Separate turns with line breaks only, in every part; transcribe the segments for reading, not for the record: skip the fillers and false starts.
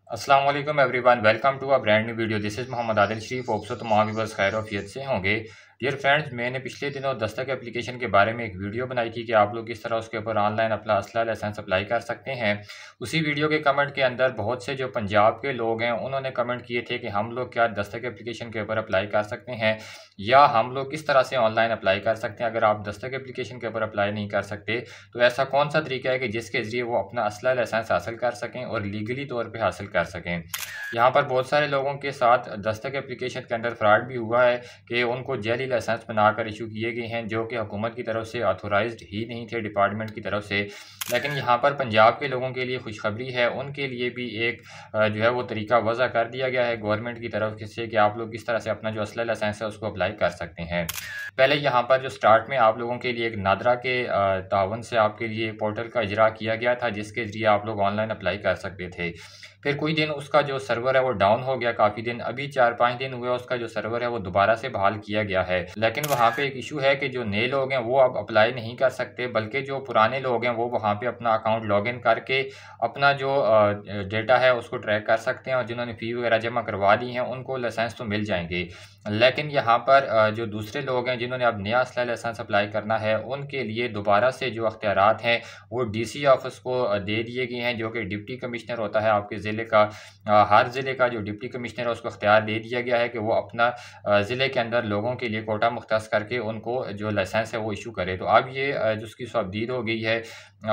अस्सलाम वालेकुम everyone, welcome to a brand new video. This is Mohammad Adil Sharif. Hope so तमाम viewers खैर आफियत से होंगे। डियर फ्रेंड्स, मैंने पिछले दिनों दस्तक एप्लीकेशन के बारे में एक वीडियो बनाई थी कि आप लोग किस तरह उसके ऊपर ऑनलाइन अपना असला लाइसेंस अप्लाई कर सकते हैं। उसी वीडियो के कमेंट के अंदर बहुत से जो पंजाब के लोग हैं उन्होंने कमेंट किए थे कि हम लोग क्या दस्तक एप्लीकेशन के ऊपर अप्लाई कर सकते हैं, या हम लोग किस तरह से ऑनलाइन अप्लाई कर सकते हैं। अगर आप दस्तक एप्लीकेशन के ऊपर अप्लाई नहीं कर सकते तो ऐसा कौन सा तरीका है कि जिसके ज़रिए वो अपना असला लाइसेंस हासिल कर सकें और लीगली तौर पर हासिल कर सकें। यहाँ पर बहुत सारे लोगों के साथ दस्तक एप्लीकेशन के अंदर फ्रॉड भी हुआ है कि उनको जेली लाइसेंस बनाकर इशू किए गए हैं जो कि हुकूमत की तरफ से ऑथोराइज्ड ही नहीं थे, डिपार्टमेंट की तरफ से। लेकिन यहाँ पर पंजाब के लोगों के लिए खुशखबरी है, उनके लिए भी एक जो है वो तरीका वज़ा कर दिया गया है गवर्नमेंट की तरफ से कि आप लोग किस तरह से अपना जो असला लाइसेंस है उसको अप्लाई कर सकते हैं। पहले यहाँ पर जो स्टार्ट में आप लोगों के लिए एक नादरा के तावन से आपके लिए पोर्टल का इजरा किया गया था जिसके ज़रिए आप लोग ऑनलाइन अप्लाई कर सकते थे। फिर कोई दिन उसका जो सर्वर है वो डाउन हो गया काफ़ी दिन, अभी 4-5 दिन हुए उसका जो सर्वर है वो दोबारा से बहाल किया गया है। लेकिन वहाँ पे एक इशू है कि जो नए लोग हैं वो अब अप्लाई नहीं कर सकते, बल्कि जो पुराने लोग हैं वो वहाँ पे अपना अकाउंट लॉगिन करके अपना जो डेटा है उसको ट्रैक कर सकते हैं, और जिन्होंने फ़ी वगैरह जमा करवा दी हैं उनको लाइसेंस तो मिल जाएंगे। लेकिन यहाँ पर जो दूसरे लोग हैं जिन्होंने अब नया असला लाइसेंस अप्लाई करना है उनके लिए दोबारा से जो अख्तियारात हैं वो डीसी ऑफिस को दे दिए गए हैं, जो कि डिप्टी कमिश्नर होता है आपके ज़िले का। हर ज़िले का जो डिप्टी कमिश्नर है उसको अख्तियार दे दिया गया है कि वो अपना ज़िले के अंदर लोगों के लिए कोटा मुख्तस करके उनको जो लाइसेंस है वो इशू करे। तो अब ये जिसकी तब्दील हो गई है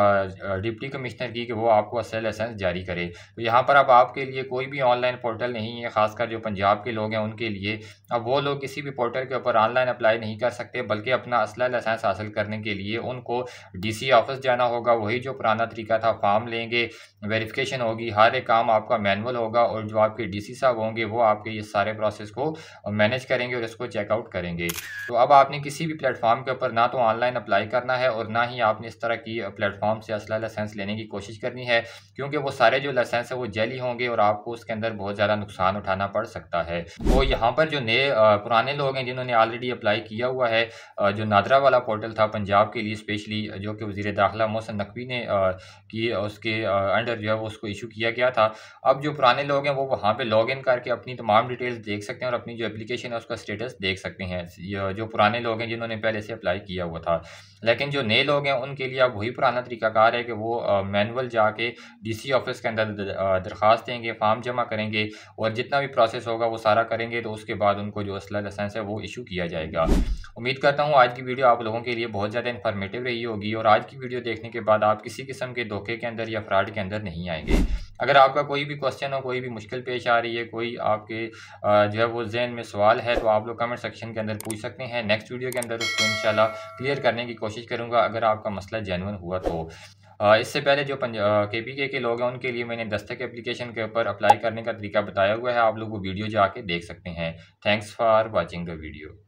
डिप्टी कमिश्नर की कि वो आपको असला लाइसेंस जारी करे। तो यहाँ पर अब आपके लिए कोई भी ऑनलाइन पोर्टल नहीं है, ख़ासकर जो पंजाब के लोग हैं उनके लिए। अब वो लोग किसी भी पोर्टल के ऊपर ऑनलाइन अप्लाई नहीं कर सकते, बल्कि अपना असला लाइसेंस हासिल करने के लिए उनको डीसी ऑफिस जाना होगा। वही जो पुराना तरीका था, फॉर्म लेंगे, वेरिफिकेशन होगी, हर एक काम आपका मैनुअल होगा, और जो आपके डीसी साहब होंगे वो आपके ये सारे प्रोसेस को मैनेज करेंगे और इसको चेकआउट करेंगे। तो अब आपने किसी भी प्लेटफॉर्म के ऊपर ना तो ऑनलाइन अप्लाई करना है और ना ही आपने इस तरह की प्लेटफॉर्म से असला लाइसेंस लेने की कोशिश करनी है, क्योंकि वो सारे जो लाइसेंस है वो जेली होंगे और आपको उसके अंदर बहुत ज़्यादा नुकसान उठाना पड़ सकता है। तो यहाँ पर जो नए पुराने लोग हैं जिन्होंने ऑलरेडी अप्लाई किया हुआ है, जो नादरा वाला पोर्टल था पंजाब के लिए स्पेशली, जो कि वज़ीर दाखिला मोहसिन नकवी ने की उसके अंडर जो है वो उसको इशू किया गया था। अब जो पुराने लोग हैं वो वहाँ पे लॉगिन करके अपनी तमाम डिटेल्स देख सकते हैं और अपनी जो एप्लीकेशन है उसका स्टेटस देख सकते हैं, जो पुराने लोग हैं जिन्होंने पहले से अप्लाई किया हुआ था। लेकिन जो नए लोग हैं उनके लिए अब वही पुराना तरीकाकार है कि वो मैनुअल जाके डीसी ऑफिस के अंदर दरख्वास्त देंगे, फॉर्म जमा करेंगे और जितना भी प्रोसेस होगा वो सारा करेंगे, तो उसके बाद उनको जो असला लाइसेंस है वो इशू किया जाएगा। उम्मीद करता हूँ आज की वीडियो आप लोगों के लिए बहुत ज़्यादा इन्फॉर्मेटिव रही होगी और आज की वीडियो देखने के बाद आप किसी किस्म के धोखे के अंदर या फ्रॉड के अंदर नहीं आएंगे। अगर आपका कोई भी क्वेश्चन हो, कोई भी मुश्किल पेश आ रही है, कोई आपके जो है वो ज़हन में सवाल है, तो आप लोग कमेंट सेक्शन के अंदर पूछ सकते हैं। नेक्स्ट वीडियो के अंदर उसको इंशाल्लाह क्लियर करने की कोशिश करूँगा अगर आपका मसला जेन्युइन हुआ तो। इससे पहले जो केपीके के लोग हैं उनके लिए मैंने दस्तक एप्लीकेशन के ऊपर अप्लाई करने का तरीका बताया हुआ है, आप लोग वो वीडियो जाके देख सकते हैं। Thanks for watching the video.